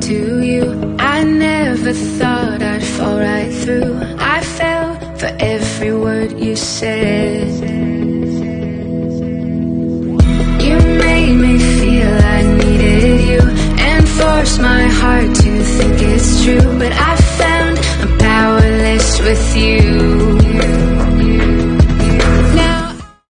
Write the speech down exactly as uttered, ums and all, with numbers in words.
to you. I never thought I'd fall right through. I fell for every word you said.